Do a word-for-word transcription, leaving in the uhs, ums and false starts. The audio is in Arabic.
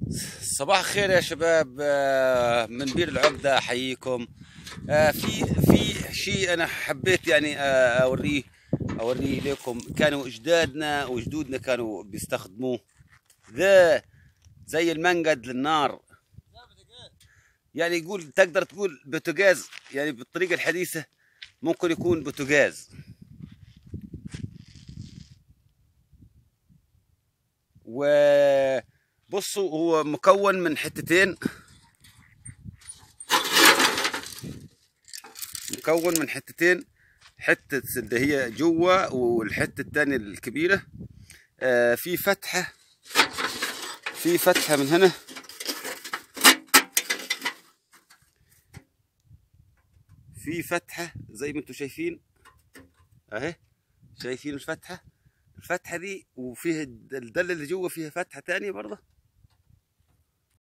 صباح الخير يا شباب، آه، من بير العقدة أحييكم. آه، في في شيء أنا حبيت يعني آه، أوريه أوريه لكم. كانوا أجدادنا وجدودنا كانوا بيستخدموه. ذا زي المنقد للنار، يعني يقول تقدر تقول بوتاجاز، يعني بالطريقة الحديثة ممكن يكون بوتاجاز. وبصوا هو مكون من حتتين، مكون من حتتين حتة اللي هي جوا والحتة التانية الكبيرة. آه في فتحة، في فتحة من هنا، في فتحة زي ما انتم شايفين اهي. شايفين الفتحة الفتحة دي، وفيه الدلة اللي جوا فيها فتحة تانية برضه.